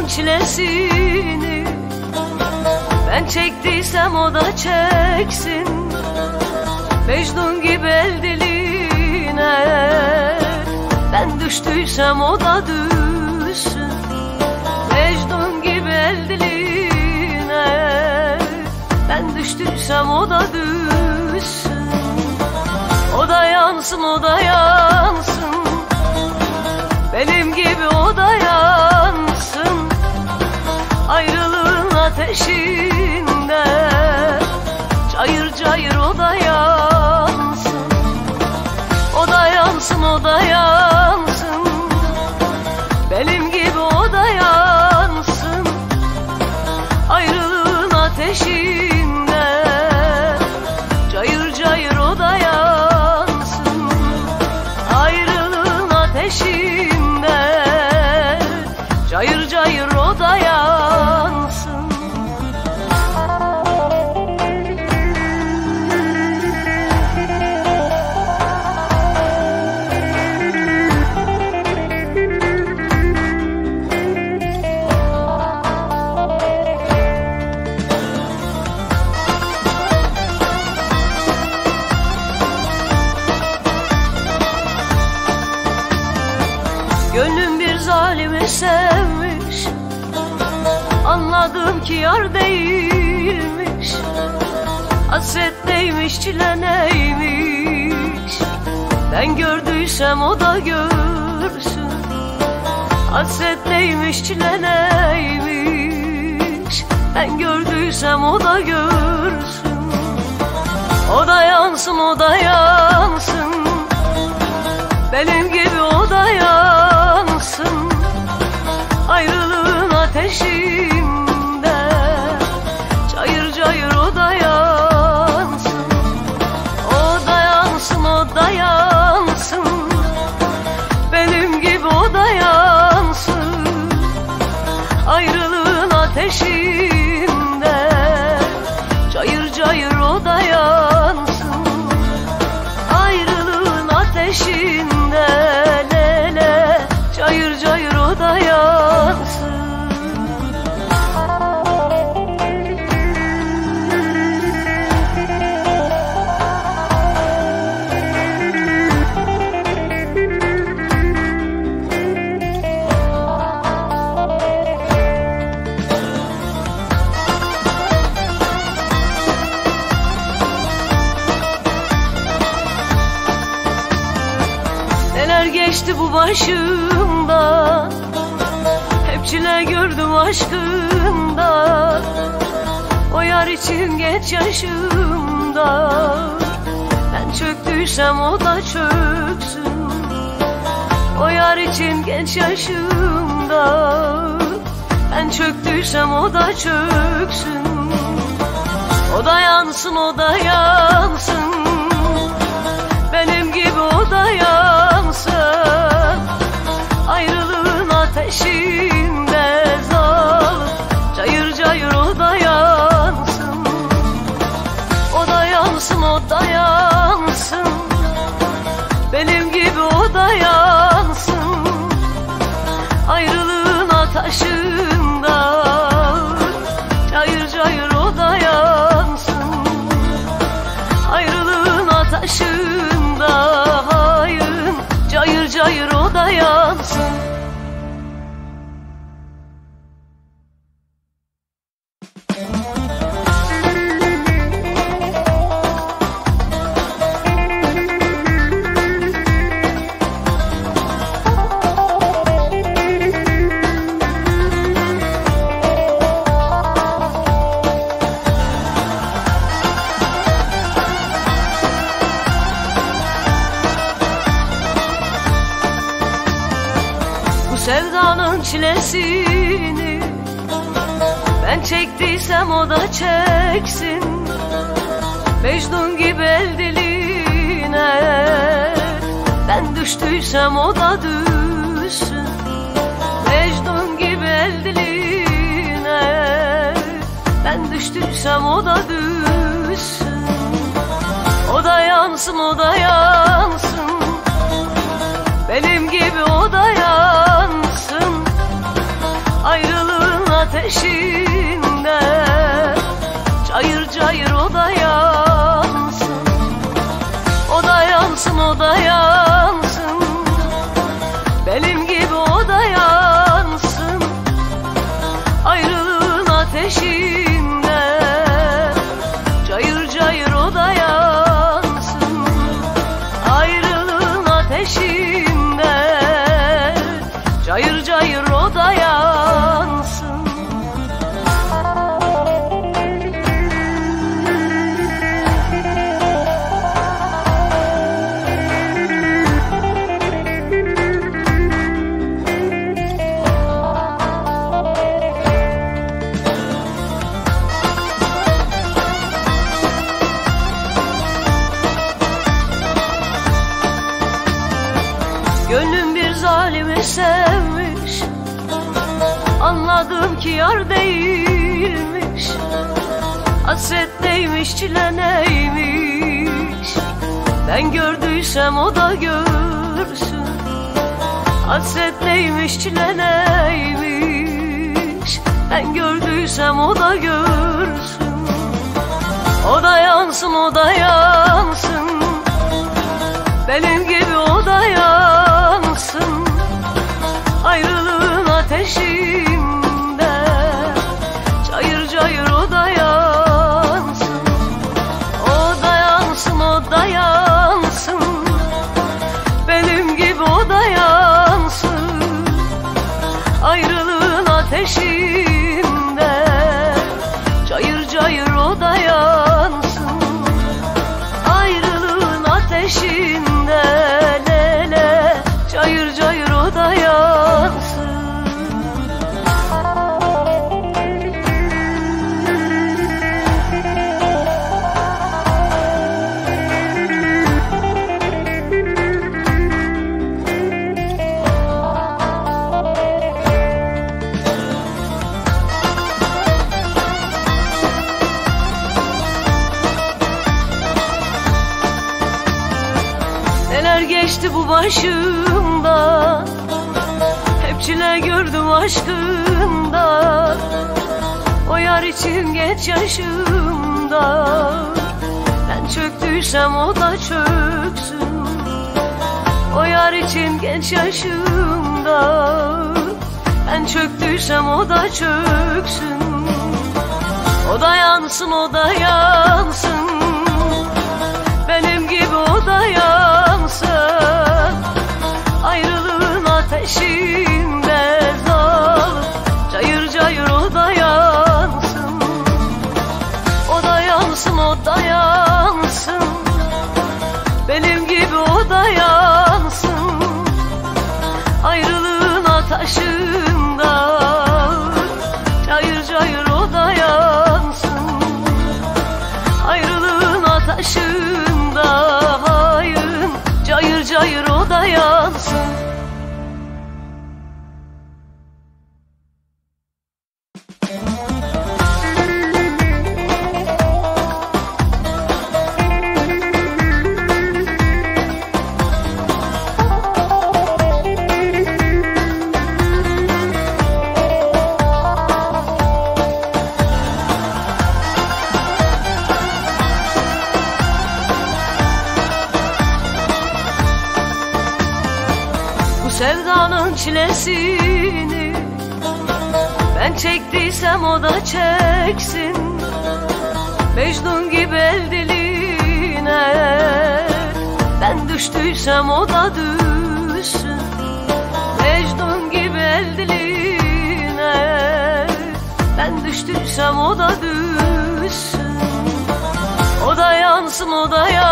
çilesini ben çektiysem o da çeksin. Mecnun gibi el diline ben düştüysem o da düşsün. Mecnun gibi el diline ben düştüysem o da düşsün. O da yansın, o da yansın, benim gibi o da yansın. Ayrılığın ateşinde cayır cayır o da yansın. O da yansın, o da yansın, benim gibi o da yansın. Ayrılığın ateşinde cayır cayır o da yansın. Ayrılığın ateşinde cayır cayır o da yansın. Gönlüm bir zalimi sevmiş, anladım ki yar değilmiş. Hasret neymiş, çile neymiş, ben gördüysem o da görsün. Hasret neymiş, çile neymiş, ben gördüysem o da görsün. O da yansın, o da yansın, benim gibi o da yansın. Ayrılığın ateşinde cayır cayır o da yansın. O da yansın, o da yansın, benim gibi o da yansın. Ayrılığın ateşinde cayır cayır o da yansın. Ayrılığın ateşinde lele cayır cayır o da yansın. Neler geçti bu başımda, hep çile gördüm aşkında. O yar için genç yaşımda ben çöktüysem o da çöksün. O yar için genç yaşımda ben çöktüysem o da çöksün. O da yansın, o da yansın, benim gibi o da yansın. Ayrılığın ateşinde zalim cayır cayır o da yansın. O da yansın, o da yansın, benim gibi o da yansın. Ayrılığın ateşinde cayır cayır o da yansın. Ayrılığın ateşinde hayır cayır cayır o da yansın. Sevdanın çilesini ben çektiysem o da çeksin. Mecnun gibi el diline ben düştüysem o da düşsün. Mecnun gibi el diline ben düştüysem o da düşsün. O da yansın, o da yansın, benim gibi o da yansın. Ayrılık ateşinde, cayır cayır o da yansın. O da yansın, o da yansın, benim gibi o da yansın. Ayrılığın ateşinde, cayır cayır o da yansın. Ayrılığın ateşinde, cayır cayır o da yansın. Gönlüm bir zalimi sevmiş, anladım ki yar değilmiş. Hasretteymiş, çile neymiş, ben gördüysem o da görsün. Hasretteymiş, çile neymiş, ben gördüysem o da görsün. O da yansın, o da yansın, benim gibi o da yansın. Ayrılığın ateşinde, cayır cayır o da yansın. O da yansın, o da yansın, benim gibi o da yansın. Ayrılığın ateşinde, cayır cayır o da yansın. Ayrılığın ateşinde, lele, cayır cayır o da yansın. Neler geçti bu başımda, hep çile gördüm aşkında. O yar için geç yaşımda, ben çöktüysem o da çöksün. O yar için genç yaşımda, ben çöktüysem o da çöksün. O da yansın, o da yansın, benim gibi o da yansın. Ayrılığın ateşinde, zalim, cayır cayır o da yansın. O da yansın, o da yansın, benim gibi o da yansın. Ayrılığın ateşinde, cayır cayır o da yansın. Ayrılığın ateşinde, hayır, cayır cayır o da yansın. Sevdanın çilesini ben çektiysem o da çeksin. Mecnun gibi el diline ben düştüysem o da düşsün. Mecnun gibi el diline ben düştüysem o da düşsün. O da yansın, o da yansın,